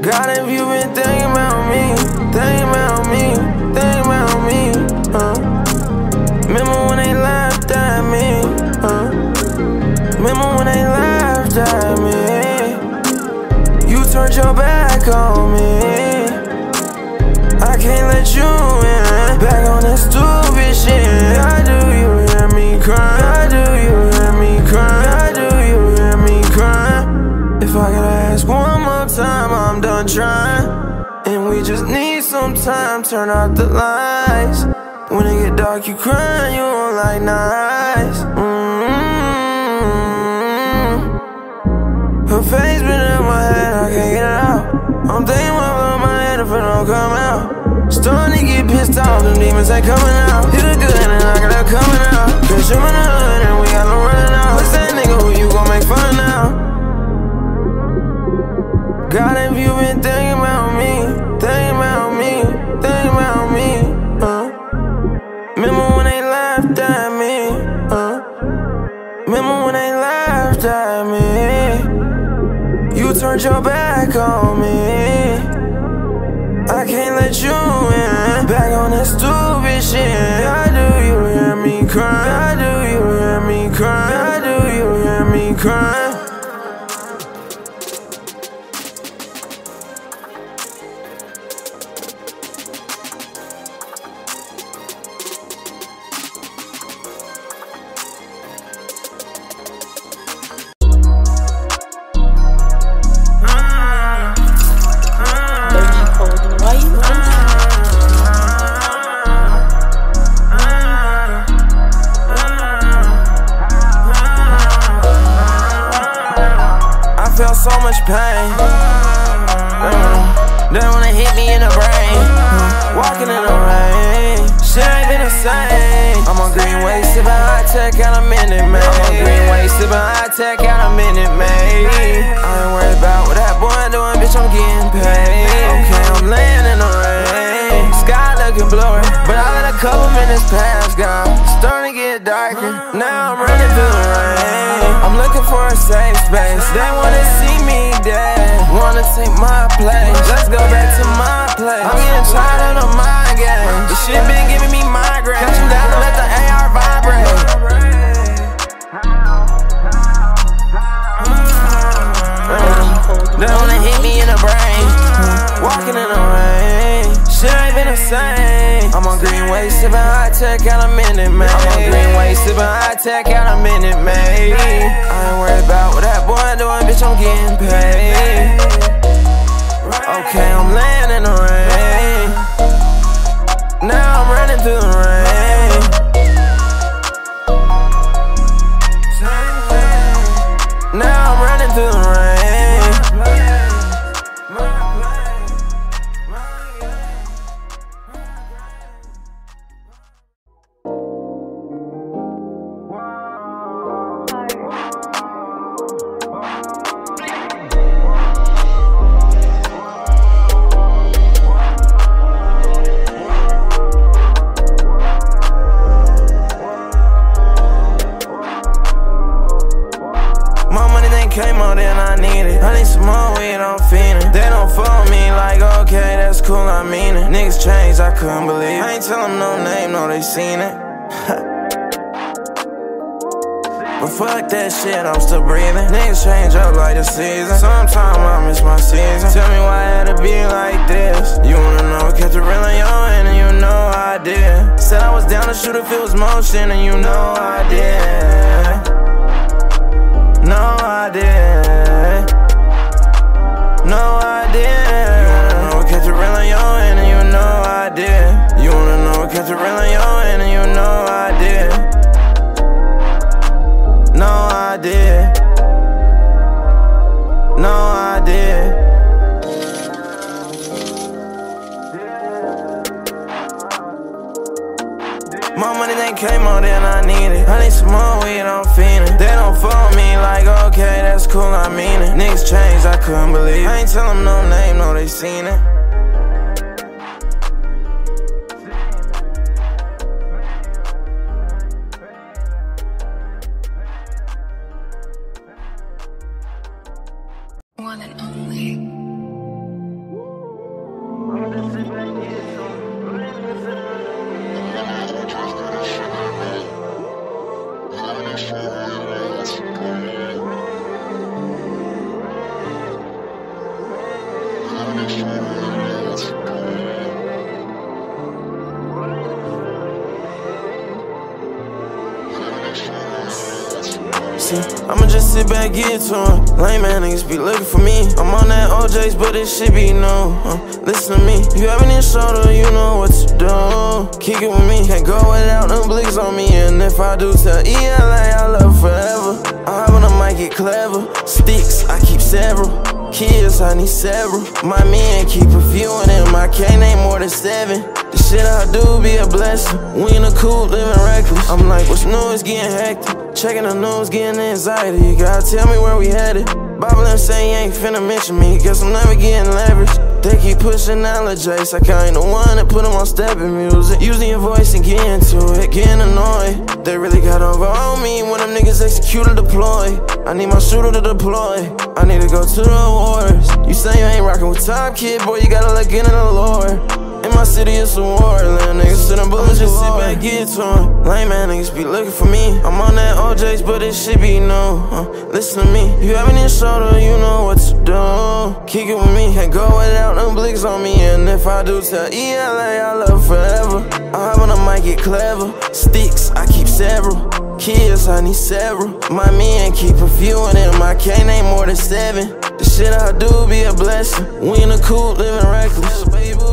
God, if you been thinking about me, thinking about me, thinking about me, remember when they laughed at me, remember when they laughed at me. You turned your back on me, I can't let you in. Back on that stupid shit. Why do you hear me crying? Why do you hear me crying? Why do you hear me crying? If I could ask one more time, I'm done trying. And we just need some time, turn out the lights. When it get dark, you crying, you don't like nights. Her face been in my head, I can't get it out. I'm thinking about my head if it don't come out. Starting to get pissed off, them demons ain't coming out. Hit a good and I got her coming out. Catch him in the hood and we got no running out. What's that nigga, who you gon' make fun now? God, if you been thinking about me, thinking about me, thinking about me, remember when they laughed at me, remember when they laughed at me. You turned your back on me, I can't let you in. Back on that stupid shit. Why do you hear me crying? Why do you hear me crying? Why do you hear me crying? So much pain. They wanna hit me in the brain. Walking in the rain, shit ain't been the same. I'm on Greenway, sippin' high tech out a Minute Maid. I'm on Greenway, sippin' high tech out a Minute Maid. I ain't worried about what that boy doing, bitch, I'm getting paid. Okay, I'm laying in the rain, sky looking blurry, but I let a couple minutes pass, God. Starting to get darker, now I'm running through the rain. I'm looking for a safe space. They wanna see me dead, wanna take my place. Let's go back to my place. I'm getting tired of the mind games. This shit been giving me migraine. Catch him down and let the AR vibrate. They wanna hit me in the brain. Walking in the rain, shit ain't been the same. I'm on Greenway, sippin' high tech out a Minute Maid. I'm on Greenway, sippin' high tech out a Minute Maid. I ain't worried about what that boy doing, bitch, I'm getting paid. Okay, I'm laying in the rain, now I'm running through the rain. Now I'm running through the rain. Came on, then I need it. I need some more weed, I'm fiending. They don't fuck me like, okay, that's cool, I mean it. Niggas changed, I couldn't believe it. I ain't tell them no name, no, they seen it. But fuck that shit, I'm still breathing. Niggas change up like the season. Sometimes I miss my season. Tell me why I had to be like this. You wanna know, kept it real in your hand, and you know I did. Said I was down to shoot if it was motion, and you know I did. No, I did. No, I did. You wanna know, catch it real in your hand, and you know I did. You wanna know, catch it real in your hand, and you know I did. No, I did. No, I did. My money they came on, then I need it. I need some more weed, I'm fiending. They don't fuck me like, okay, that's cool, I mean it. Niggas changed, I couldn't believe it. I ain't tell them no name, no, they seen it. One and only. See, I'ma just sit back, get to him. Lame man niggas be looking for me. I'm on that OJ's, but this shit be new. Listen to me, you have any shoulder, you know what to do. Kick it with me, can't go without them blicks on me. And if I do, tell ELA I love forever. I hop on the mic, get clever. Sticks, I keep several. Kids, I need several. My men keep a few of them. My K name more than 7. The shit I do be a blessing. We in the coop, living reckless. I'm like, what's new is getting hectic. Checking the news, getting anxiety. You gotta tell me where we headed. Bible and say you ain't finna mention me. Guess I'm never getting leverage. They keep pushing allergies like I ain't the one that put them on stepping music. Using your voice and get into it, getting annoyed. They really got over on me when them niggas execute or deploy. I need my shooter to deploy. I need to go to the wars. You say you ain't rockin' with Top Kid, boy, you gotta look into the Lord. In my city, it's a war. Little niggas sitting bullets, just sit back, get to him. Lame man niggas be looking for me. I'm on that OJ's, but this shit be new. Listen to me, you have any shoulder, you know what to do. Kick it with me, can't go without them blicks on me. And if I do, tell ELA I love forever. I hop on the mic, get clever. Sticks, I keep several. Kids, I need several. My men keep a few of them. My K name more than 7. The shit I do be a blessing. We in the coop, living reckless.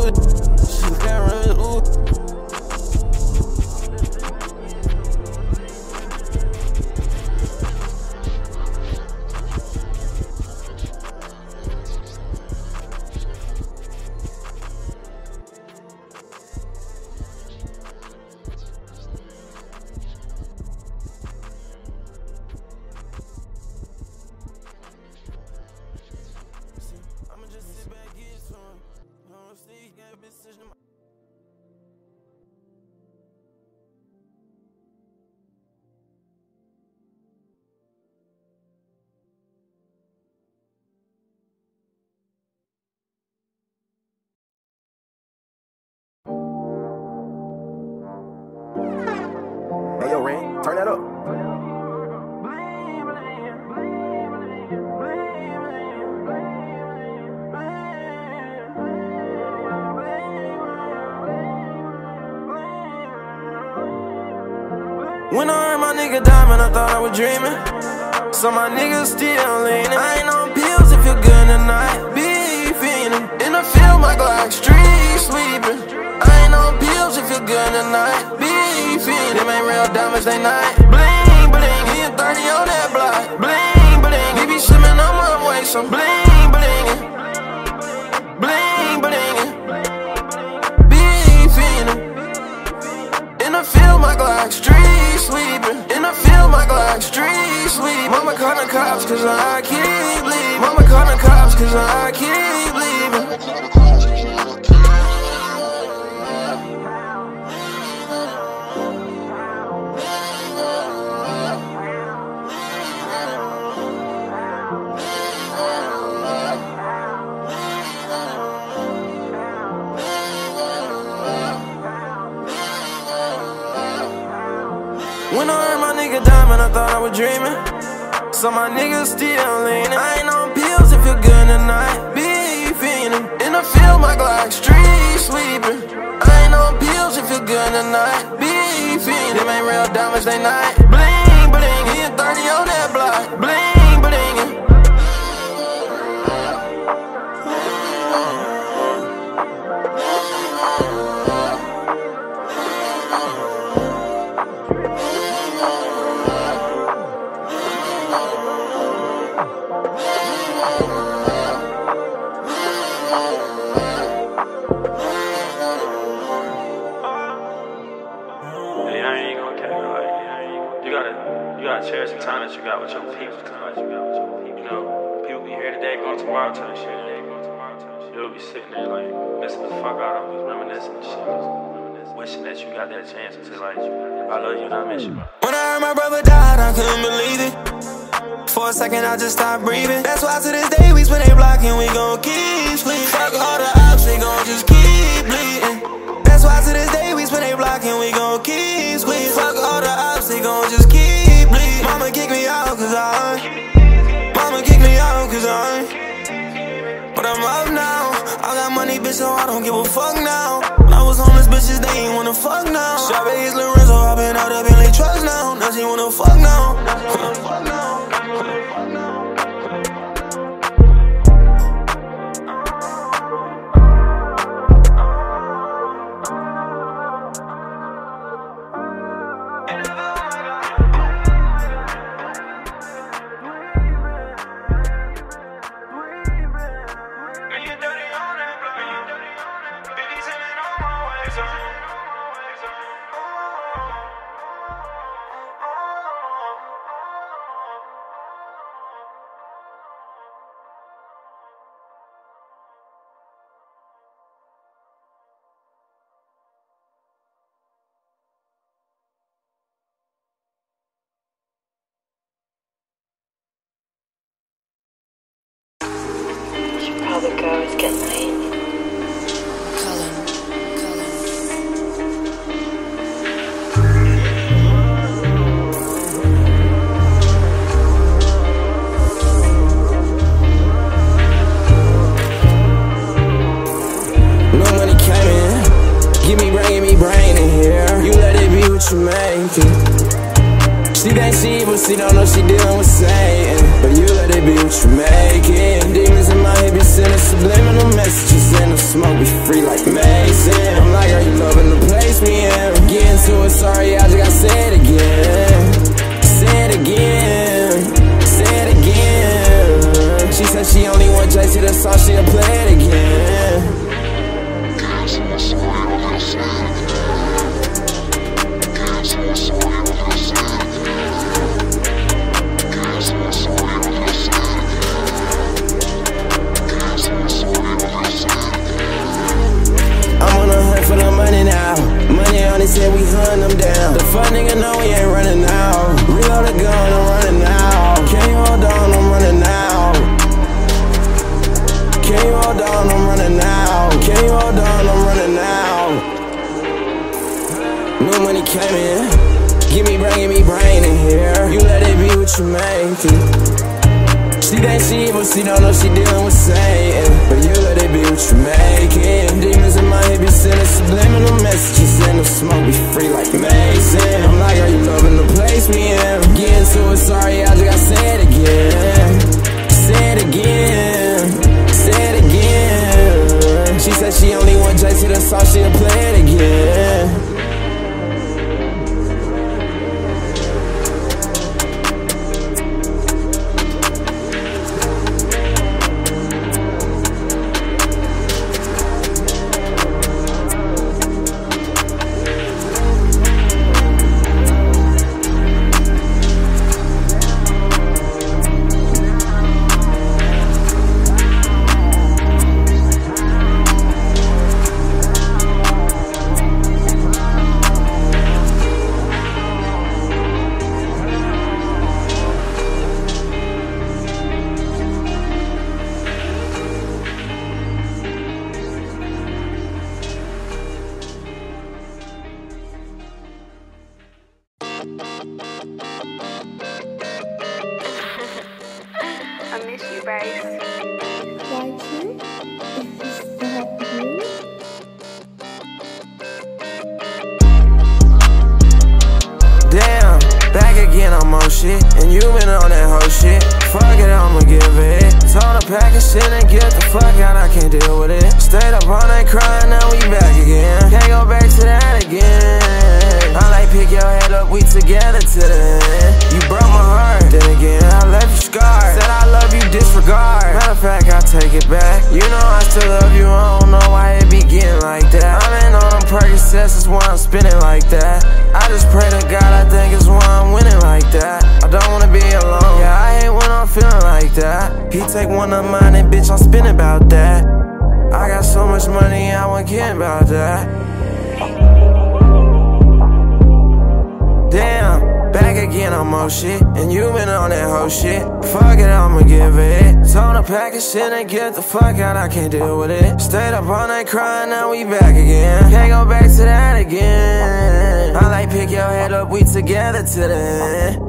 Hey, yo, Ren, turn that up. When I heard my nigga Diamond, I thought I was dreaming. So my niggas still leaning. I ain't on pills if you're good tonight. Be feeling in the field, my Glock street sweeping. I ain't on pills if you're good tonight. Be feeling them ain't real diamonds, they not. Bling, bling, he a 30 on that block. Bling, bling, he be swimming on my way, so bling, bling, bling, bling. Be feeling in the field, my Glock street sweeping. In the field, my Glock street sweeping. Mama call the cops cause I keep bleeding. Mama call the cops cause I keep bleeding. When I heard my nigga Diamond, I thought I was dreaming. So my niggas still leaning. I ain't on pills if you're good tonight. Be feeling in the field, my Glock street sweeping. I ain't on pills if you're good tonight. Be feeling them ain't real diamonds, they not. Bling, bling, he a 30 on that block. Bling, bling. You gotta cherish the time that you got with your people. You know, people be here today, going tomorrow type shit. You'll be sitting there like missing the fuck out of them, reminiscing and shit. Wishing that you got that chance to say like, I love you and I miss you. When I heard my brother died, I couldn't believe it. For a second, I just stopped breathing. That's why to this day we spin a block and we gon' keep sleeping. Fuck all the ops, they gon' just keep bleeding. That's why to this day we spin a block and we gon' keep squeezing. Fuck all the ops, they gon' just keep bleeding. Mama kick me out cause Mama kick me out cause But I'm up now, I I got money, bitch, so I don't give a fuck now. When I was homeless, bitches, they ain't wanna fuck now. Chavez Lorenzo, hopping out of Bentley trucks now. Now she wanna fuck now. The girls get laid. No money came in. Give me brain in here. You let it be what you make it. She think she evil, she don't know she dealing with Satan. But you let it be what you make it. Demons in my head be sending subliminal messages. And the smoke be free like Mason. I'm like, are you loving the place we in? Getting to it, sorry, I just gotta say it again. Say it again. Say it again. She said she only want Jay to the song, she'll play it again. They said we hunt them down. The fuck nigga know we ain't running now. Reload the gun, I'm running now. Can you hold on, I'm running now. Can you hold on, I'm running now. Can you hold on, I'm running now. New money came in. Give me brain in here. You let it be what you make it. She think she evil, she don't know she dealing with Satan. But you let it be what you make it. Demons in my head be sending subliminal messages. And the smoke be free like Mason. I'm like, are you loving the place we in? Getting to it, sorry, I just gotta say it again. Say it again. Say it again. She said she only want Jay to the song, she'll play it again. I miss you, babe. Wifey, is that you? Damn, back again on more shit. And you been on that whole shit. Fuck it, I'ma give it. Told her pack of shit and get the fuck out, I can't deal with it. Stayed up all night crying, now we back again. Can't go back to that again. I like pick your head up, we together to the end. You broke my heart, then again I left you scarred. Said I love you, disregard. Matter of fact, I take it back. You know I still love you, I don't know why it be getting like that. I've been on them Percocets, that's why I'm spinning like that. I just pray to God, I think it's why I'm winning like that. I don't wanna be alone, yeah, I hate when I'm feeling like that. He take one of mine and bitch, I'm spinning about that. I got so much money, I won't care about that. Damn, back again on more shit. And you been on that whole shit. Fuck it, I'ma give it. Told her pack of shit and get the fuck out, I can't deal with it. Stayed up all night crying, now we back again. Can't go back to that again. I like pick your head up, we together to the end.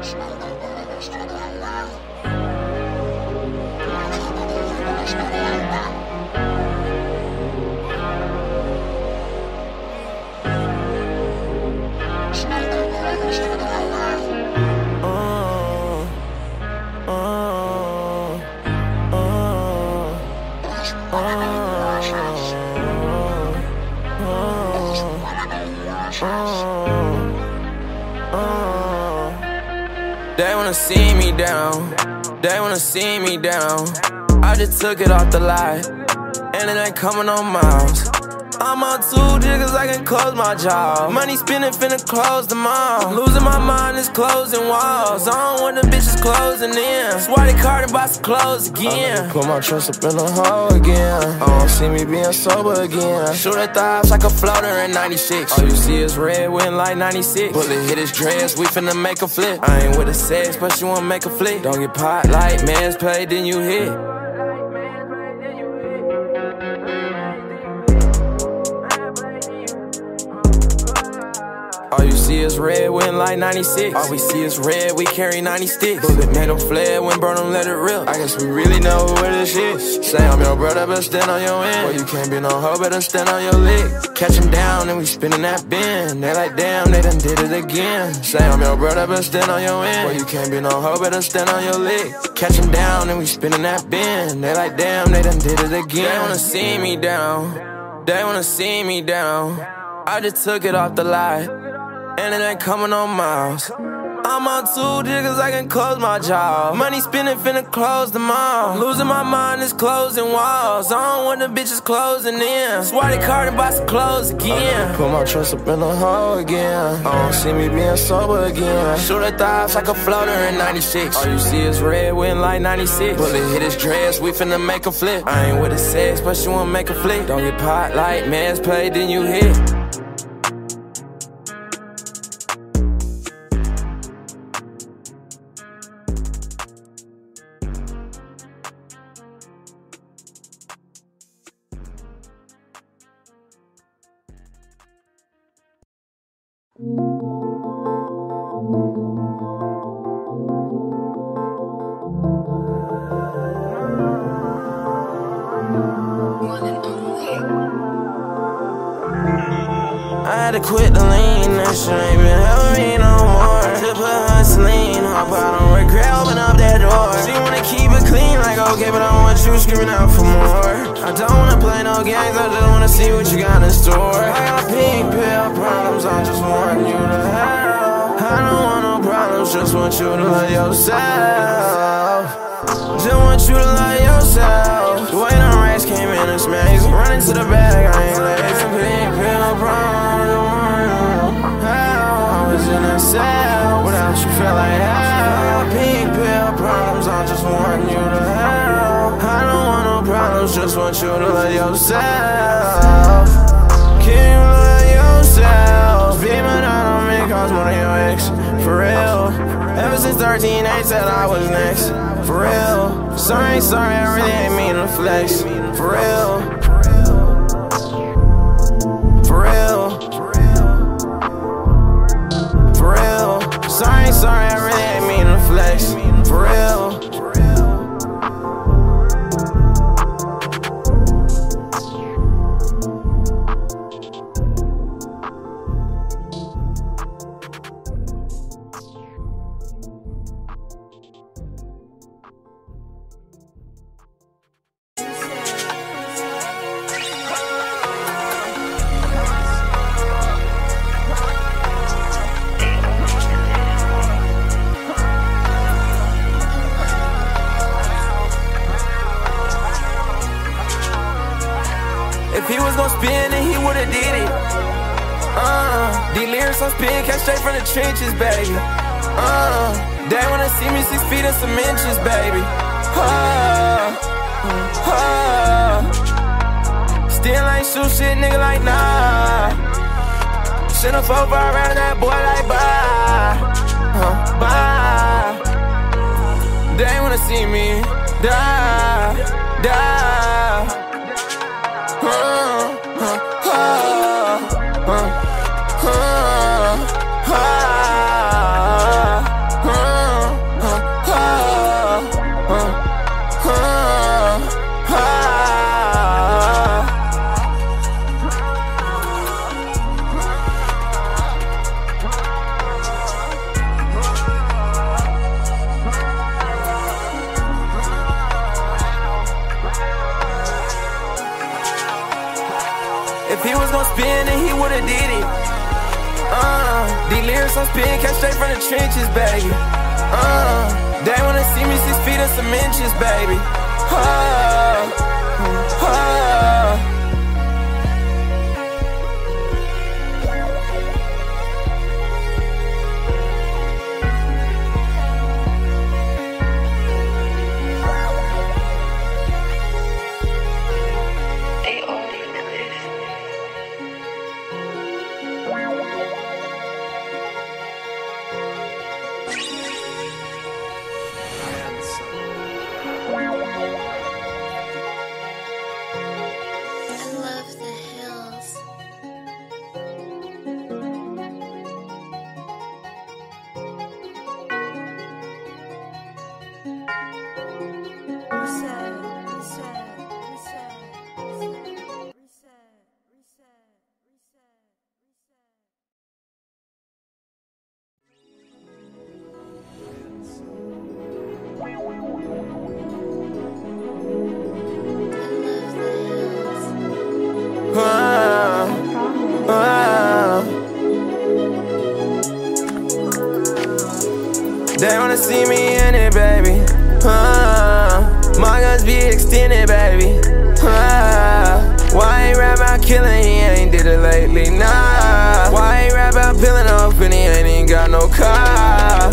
They wanna see me down, they wanna see me down. I just took it off the lot, and it ain't coming on miles. I'm on 2 jiggers, I can close my jaw. Money spinning, finna close them all. Losing my mind is closing walls. I don't want the bitches closing in. Swatty card and buy some clothes again. Put my trust up in the hole again. I don't see me being sober again. Shoot at the ops like a floater in 96. All you see is red, win like 96. Bullet hit his dress, we finna make a flip. I ain't with the sex, but you wanna make a flick. Don't get pot like man's play, then you hit. All you see is red, win like 96. All we see is red, we carry 90 sticks. Bullet made them flare, when burn them, let it rip. I guess we really know what this is. Say I'm your brother, but stand on your end. Boy, you can't be no hoe, better stand on your leg. Catch him down, and we spinning that bin. They like, damn, they done did it again. Say I'm your brother, but stand on your end. Boy, you can't be no hoe, better stand on your leg. Catch him down, and we spinning that bin. They like, damn, they done did it again. They wanna see me down, they wanna see me down. I just took it off the lot, and it ain't coming on miles. I'm on 2 jiggers, I can close my jaw. Money spinning, finna close them all. Losing my mind is closing walls. I don't want the bitches closing in. Swatty card and buy some clothes again. Put my trust up in the hole again. I don't see me being sober again. Shoot at the ops like a floater in 96. All you see is red, win like 96. Bullet hit his dress, we finna make a flip. I ain't with the sex, but you wanna make a flick. Don't get pot like man's play, then you hit. I had to quit the lean, that shit ain't been helping me no more. To put hustling, hope I don't regret open up that door. She wanna keep it clean, like okay, but I want you screaming out for more. I don't wanna play no games, I just wanna see what you got in store. I got pink pill problems, I just want you to have. I don't want no problems, just want you to love yourself. Just want you to love yourself. The way the racks came in and smashed, running to the bag, I ain't lazy. Pink pill problems. I was in a cell, without you felt like hell. Pink pill problems, I just want you to have. I don't want no problems, just want you to love yourself. Can you love yourself? Be my daughter, make cause one of your ex, for real. Ever since 13, they said I was next, for real. Sorry, I really ain't mean to flex, for real. Sorry, I really ain't mean to flex, for real. If he was gon' spin it, he would've did it. These lyrics I'm spitting came straight from the trenches, baby. They wanna see me 6 feet and some inches, baby. Still ain't shoot shit, nigga, like nah. Shit up over around that boy like bye. Bye. They wanna see me die, die. bars I'm spitting came straight from the trenches, baby. They wanna see me 6 feet and some inches, baby. They wanna see me in it, baby. My guns be extended, baby. Why ain't rap about killing? He ain't did it lately, nah. Why ain't rap about peeling off and he ain't even got no car?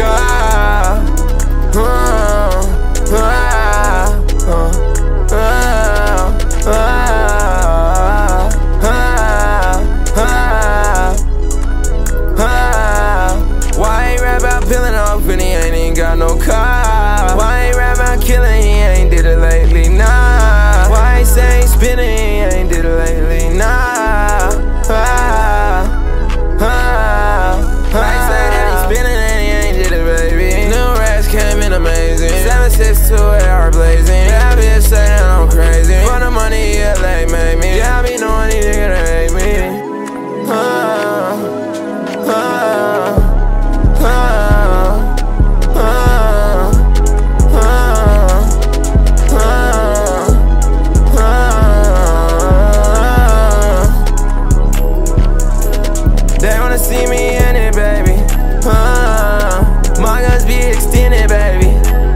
Why ain't rap about peeling off and he ain't even got no car? Why ain't rap about killing? He ain't did it lately, nah. Why ain't say he spinning? He ain't did it lately, nah. Why ain't say that he spinning and he ain't did it, baby? New racks came in amazing. 762 AR blazing. Yeah, bitch say that I'm crazy. For the money, yeah, they made me. Yeah, I be knowing these niggas hate me. They wanna see me in it, baby. My guns be extended, baby.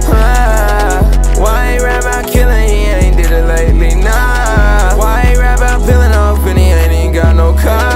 Why ain't rap about killing? He ain't did it lately, nah. Why ain't rap about peeling off and he ain't even got no car?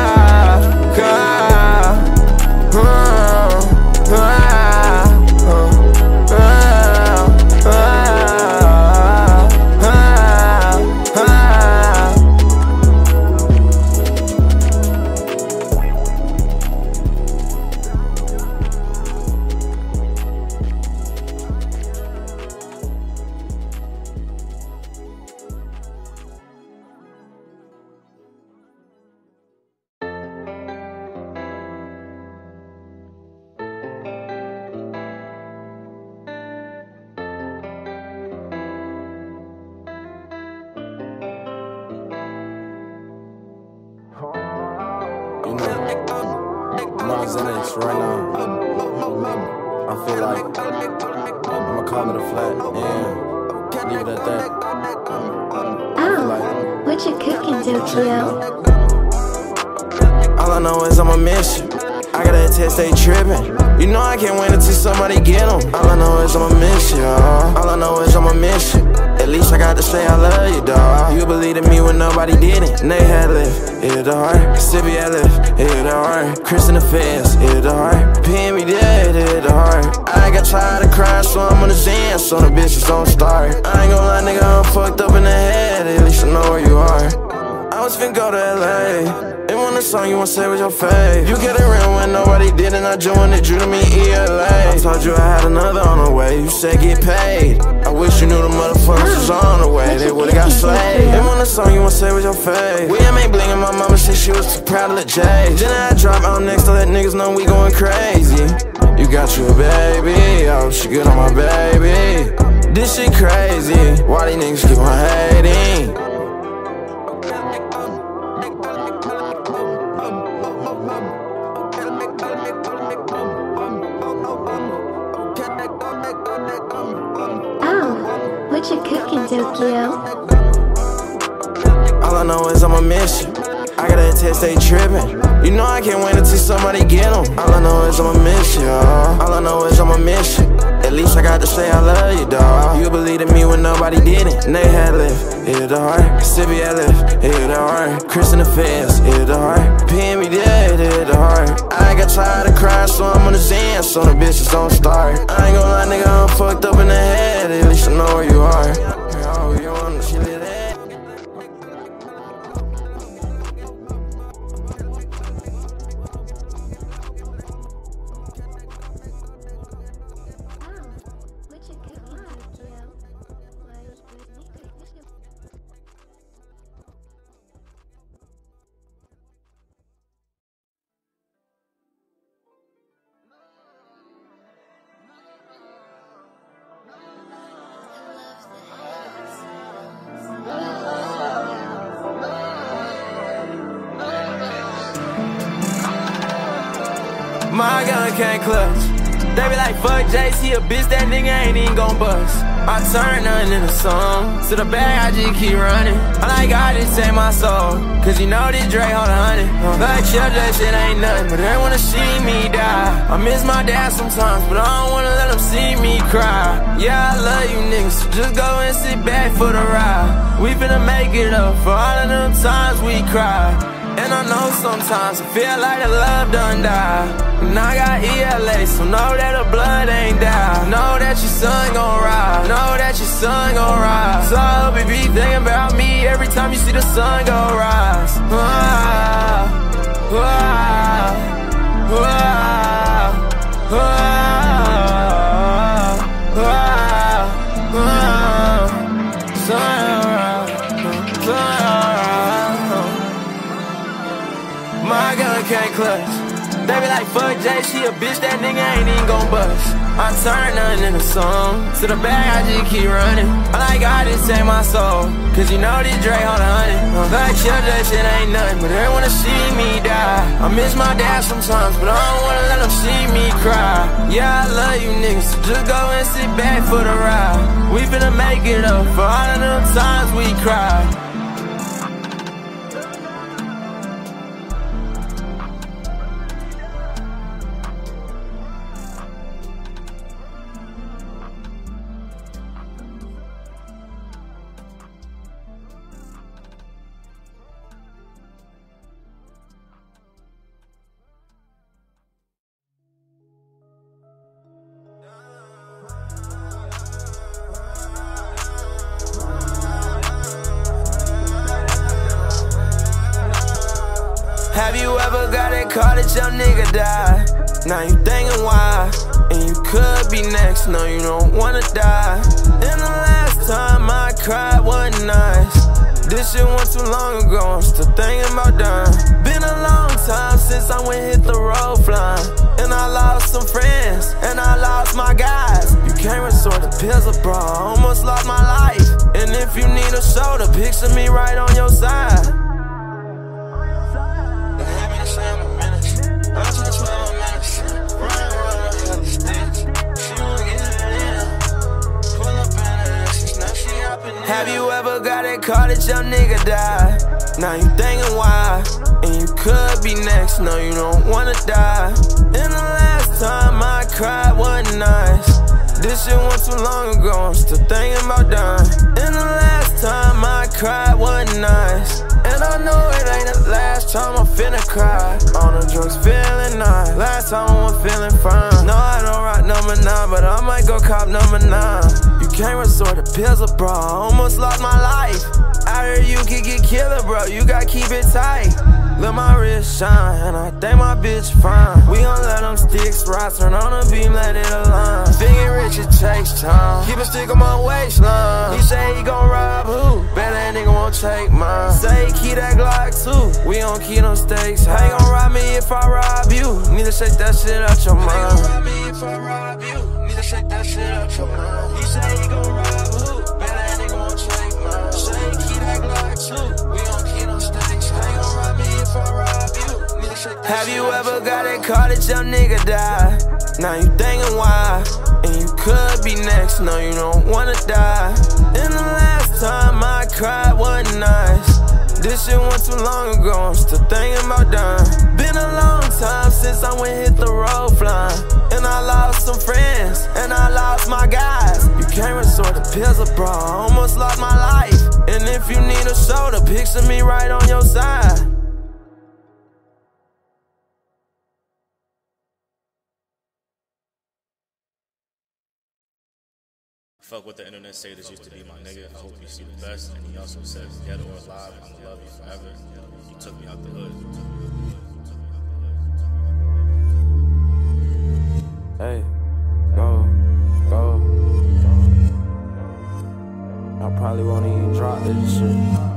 You know, I'm on Xanax right now. I feel like I'ma call it a flat and leave it at that. Oh, what you cooking, Tokyo? All I know is I'ma miss you. I got a test, they trippin'. You know I can't wait until somebody get 'em. All I know is I'ma miss you, all I know is I'ma miss you. At least I got to say I love you, dawg. You believed in me when nobody didn't. And they had lift, hit the heart. Sippy had lift, hit the heart. Chris in the fence, hit the heart. PME dead, hit the heart. I got tired of crying, so I'm on the zen, so the bitches don't start. I ain't gon' lie, nigga, I'm fucked up in the head. At least I know where you are. I was finna go to LA. They want a song you wanna say with your face. You get around when nobody did, and I joined it, drew to me ELA. I told you I had another on the way, you said get paid. I wish you knew the motherfuckers was on the way, they would've got slayed. They want a song you wanna say with your face. We ain't blingin', my mama said she was too proud to let Jay. Then I drop out next to let niggas know we going crazy. You got you a baby, oh she good on my baby. This shit crazy, why these niggas keep on hating? What you cooking, Tokyo? All I know is I'ma miss you. I I got that test, they trippin'. You know I can't wait until somebody get them. All I know is I'ma miss you, all I know is I'ma miss you. At least I got to say I love you, dawg. You believed in me when nobody did it. And they had lift, hit the heart. Mississippi had lift, hit the heart. Chris in the feds, hit the heart. PNB dead, hit the heart. I ain't got tired of crying, so I'm on the zen, so the bitches don't start. I ain't gon' lie, nigga, I'm fucked up in the head. At least I know where you are. My gun can't clutch. They be like, fuck JC, a bitch, that nigga ain't even gon' bust. I turn nothing into song. To the bag, I just keep running. I like God just take my soul. Cause you know this Dre hold 100. Like chill, that shit ain't nothing, but they wanna see me die. I miss my dad sometimes, but I don't wanna let them see me cry. Yeah, I love you niggas, so just go and sit back for the ride. We finna make it up for all of them times we cried. And I know sometimes I feel like the love done died. And I got ELA, so know that the blood ain't die. Know that your son gon' ride, know that your son gon' ride. So I hope you be thinking about me every time you see the sun go rise. My gun can't clutch. They be like, fuck Jay, she a bitch, that nigga ain't even gon' bust. I turn nothing into song. To the bag, I just keep running. I like God just take my soul. Cause you know this Dre hold 100. Like chill, that shit ain't nothing, but they wanna see me die. I miss my dad sometimes, but I don't wanna let them see me cry. Yeah, I love you niggas, so just go and sit back for the ride. We finna make it up for all of them times we cried. Have you ever got that call that your nigga died? Now you thinking why? And you could be next, no you don't wanna die. And the last time I cried wasn't nice. This shit went too long ago, I'm still thinking about dying. Been a long time since I went hit the road flying. And I lost some friends, and I lost my guys. You can't resort to pills, bro, I almost lost my life. And if you need a shoulder, picture me right on your side. Have you ever got that call that your nigga died? Now you thinking why? And you could be next, no you don't wanna die. And the last time I cried wasn't nice. This shit went too long ago, I'm still thinking about dying. And the last time I cried wasn't nice. And I know it ain't the last time I'm finna cry. On the drugs feeling nice. Last time I was feeling fine. No, I don't rock number 9, but I might go cop number 9. You can't resort to pills, bro, I almost lost my life. Out here you can get killed, bro, you gotta keep it tight. Let my wrist shine, and I think my bitch fine. We gon' let them sticks rot, turn on the beam, let it align. Thinking rich, it takes time. Keep a stick on my waistline. He say he gon' rob who? Bet that nigga won't take mine. Say he keep that Glock too. We don't keep them stakes high. How you gon' rob me if I rob you? Need to shake that shit out your mind. How you gon' rob me if I rob you? Need to shake that shit out your mind. He say he gon' rob who? Bet that nigga won't take mine. Say he keep that Glock too. We don't keep them stakes high. How you gon' rob me if I rob you? Need to shake that. Have you ever got that call that your nigga died? Now you thinking why? And you could be next, no you don't wanna die. And the last time I cried wasn't nice. This shit went too long ago, I'm still thinking about dying. Been a long time since I went hit the road flying. And I lost some friends, and I lost my guys. You can't resort to pills, bro, I almost lost my life. And if you need a shoulder, picture me right on your side. Fuck what the internet say, this used to be my nigga. I hope you see the best. And he also said, dead or alive, I'ma love you forever. You took me out the hood. Hey, go. I probably won't even drop this shit.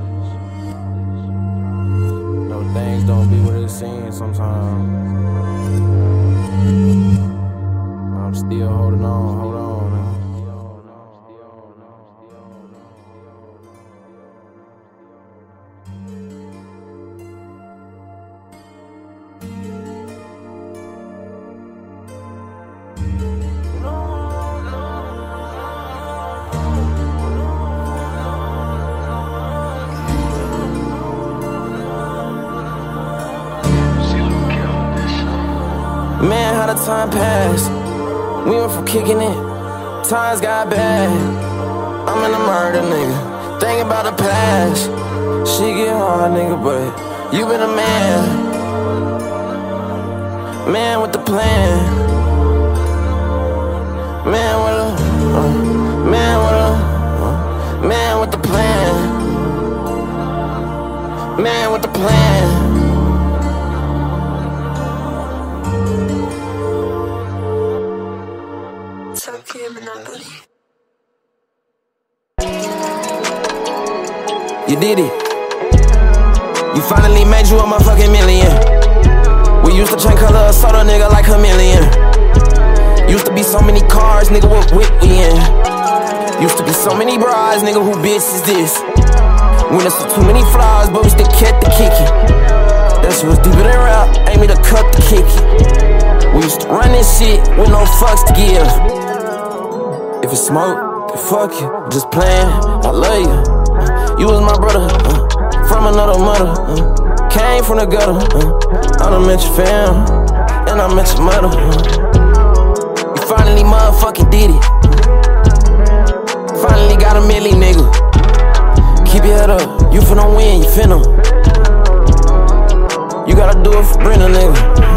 No, things don't be what it seems sometimes. I'm still holding on, hold on. Man, how the time passed. We went from kicking it, times got bad. I'm in a murder, nigga, thinking about the past. Shit get hard, nigga, but you been a man. Man with the plan. Man with the plan. Man with the plan. You did it. You finally made you a motherfucking million. We used to change color of soda, nigga, like chameleon. Used to be so many cars, nigga, what whip we in. Used to be so many brides, nigga, who bitch is this? When there's too many flaws, but we still kept the kicking. That shit was deeper than rap, ain't me to cut the kicking. We used to run this shit with no fucks to give. If it's smoke, then fuck you, just playing, I love you. You was my brother, from another mother, came from the gutter. I done met your fam, and I met your mother. You finally motherfucking did it. Finally got a million, nigga. Keep your head up, you finna win, you finna. You gotta do it for Brenda, nigga.